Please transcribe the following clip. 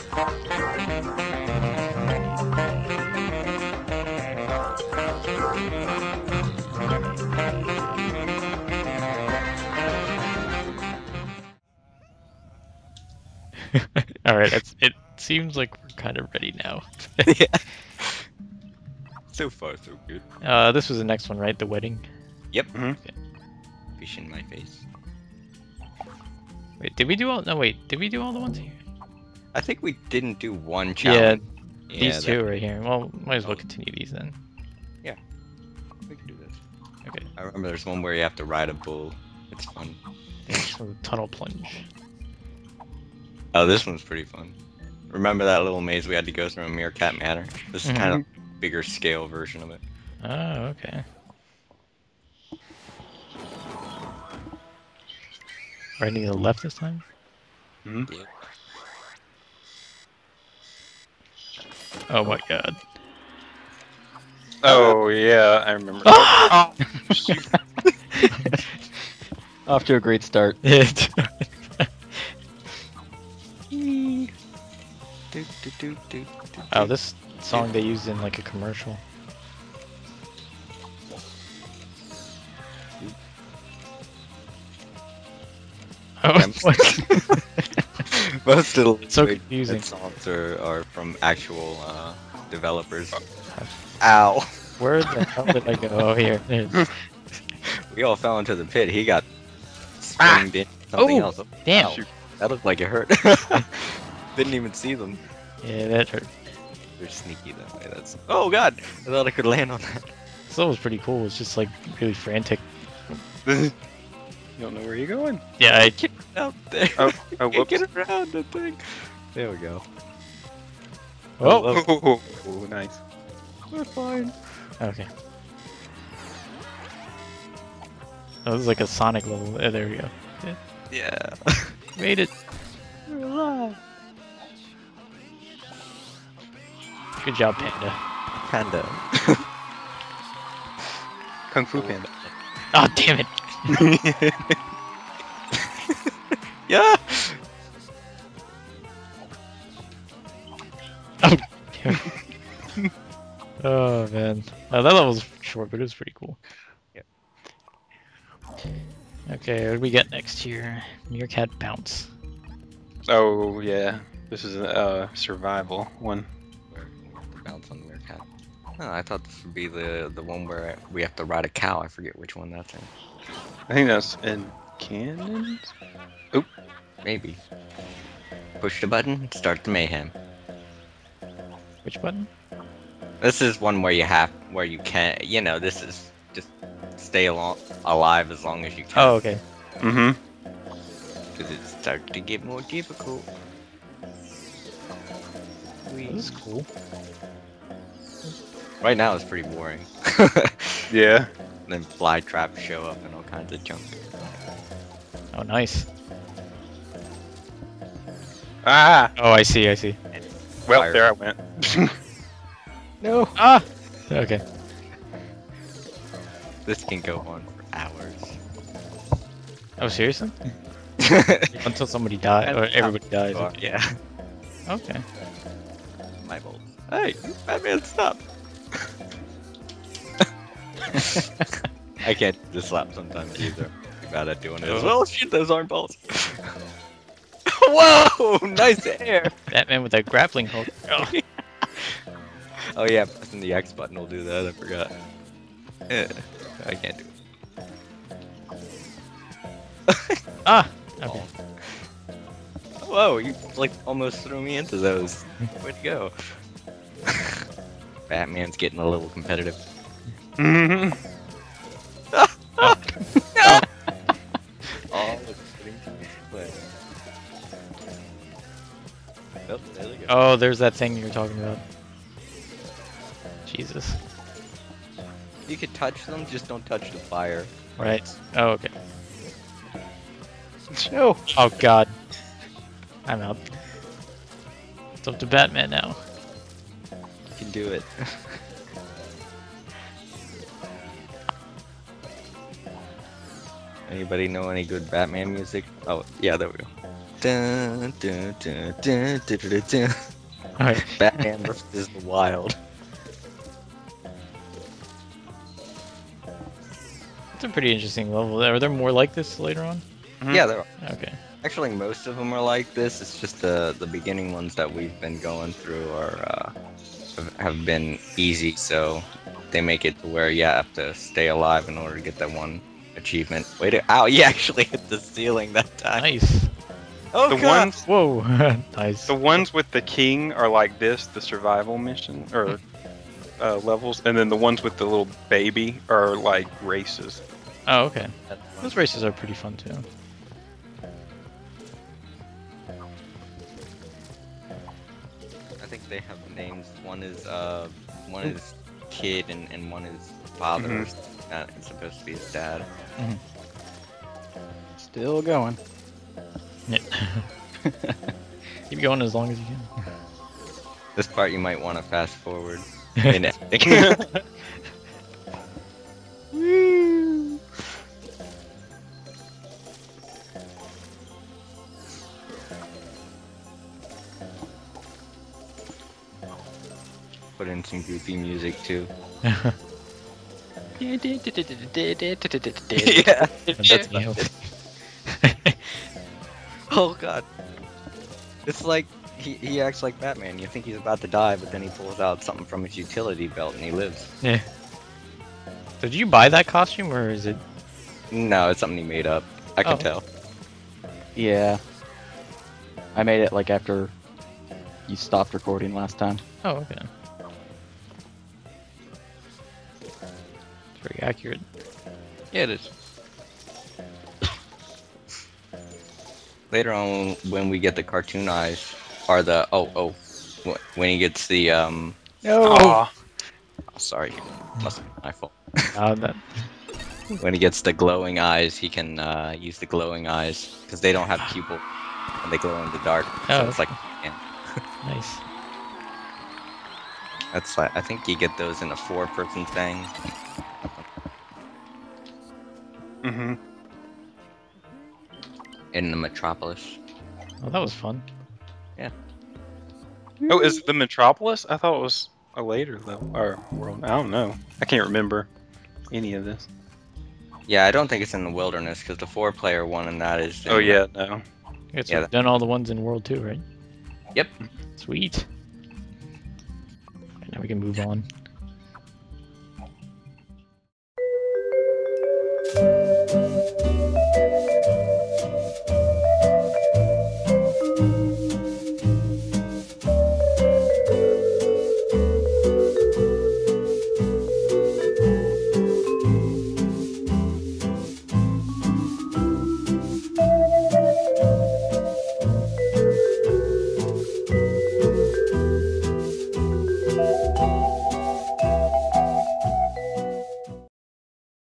All right, it seems like we're kind of ready now. Yeah. So far, so good. This was the next one, right? The wedding. Yep. Mhm. Fish in my face. Wait, did we do all? No, wait, did we do all the ones here? I think we didn't do one Yeah, challenge. these two right here. Well, might as well continue these then. We can do this. Okay. I remember there's one where you have to ride a bull. It's fun. So the tunnel plunge. Oh, this one's pretty fun. Remember that little maze we had to go through in Meerkat Manor? This is kind of bigger scale version of it. Oh, okay. Riding to the left this time? Mhm. Yeah. Oh my god. Oh yeah, I remember. Ah! Oh, shoot. Off to a great start. Oh, this song they used in like a commercial. Oh, what? Most of the It's so Liquid confusing. songs are from actual developers. Ow! Where the hell did I go? Oh, here. It is. We all fell into the pit. He got swinged in something Oh, else. damn. Ow. That looked like it hurt. Didn't even see them. Yeah, that hurt. They're sneaky that way. That's. Oh god! I thought I could land on that. This level was pretty cool. It's just like really frantic. You don't know where you're going. Yeah, I Get out there. Oh, Can't whoops. get around the thing. There we go. Oh, Oh, nice. We're fine. okay. Oh, this is like a Sonic level. There we go. Yeah. Made it. We're alive. Good job, Panda. Panda. Kung Fu Panda. Oh, damn it. Yeah. Oh, damn it. Oh, man. That level's short, but it was pretty cool. Yep. Okay, what do we get next here? Meerkat Bounce. Oh yeah, this is a survival one. Bounce on the meerkat. Oh, I thought this would be the one where we have to ride a cow. I forget which one that's in. I think that's in Cannons. Maybe. Push the button, start the mayhem. Which button? This is one where you can, this is just stay alive as long as you can. Oh, okay. Mm-hmm. Because it's starting to get more difficult. This is cool. Right now it's pretty boring. Yeah. Then fly traps show up and all kinds of junk. Oh, nice. Ah. Oh, I see, I see. Well, Fire. there I went. No. Ah! Okay. This can go on for hours. Oh, seriously? Until somebody dies, or everybody dies. Okay. Yeah. Okay. My bolt. Hey, Batman, stop! I can't do the slap sometimes either. I'm bad at doing it as well. Shit, those aren't bolts. Whoa! Nice air! Batman with that grappling hook. Oh. Oh yeah, pressing the X button will do that, I forgot. I can't do it. Ah! Okay. Whoa, you like almost threw me into those. Where'd you go? Batman's getting a little competitive. Mm-hmm. All is putting to play. Oh, there they go. Oh, there's that thing you were talking about. Jesus. You could touch them, just don't touch the fire. Right. Oh, okay. No. Oh, God. I'm out. It's up to Batman now. You can do it. Anybody know any good Batman music? Oh, yeah, there we go. dun, dun, dun, dun, dun, dun, dun. Alright. Batman versus the Wild. It's a pretty interesting level. Are there more like this later on? Mhm. Yeah, there are. Okay. Actually, most of them are like this. It's just the beginning ones that we've been going through are have been easy, so they make it to where you have to stay alive in order to get that one achievement. Wait, ow! You actually hit the ceiling that time. Nice. Oh The god! ones, Whoa. Nice. the ones with the king are like this, the survival mission or levels, and then the ones with the little baby are like races. Oh, okay. Those races are pretty fun too. I think they have names. One is kid and one is father. Mhm. Or something like that. It's supposed to be his dad. Still going. Yeah. Keep going as long as you can. This part you might want to fast forward. In editing. Put in some goofy music too. Yeah. That's me. Oh god. It's like he acts like Batman. You think he's about to die, but then he pulls out something from his utility belt and he lives. Yeah. So did you buy that costume or is it? No, it's something he made up. I can Oh. tell. Yeah. I made it like after you stopped recording last time. Oh, okay. It's very accurate. Yeah, it is. Later on, when we get the cartoon eyes, or the when he gets the No. oh, sorry, must be my fault. That. When he gets the glowing eyes, he can use the glowing eyes because they don't have pupil and they glow in the dark. So Oh, it's like, Nice. that's like, I think you get those in a 4-person thing. Mm-hmm. In the Metropolis. Well, that was fun. Oh, is it the Metropolis? I thought it was a later level or world. I don't know. I can't remember any of this. Yeah, I don't think it's in the Wilderness because the 4-player one in that is. Oh yeah, no. Okay, so Yeah. we've done all the ones in World 2, right? Yep. Sweet. Alright, now we can move on.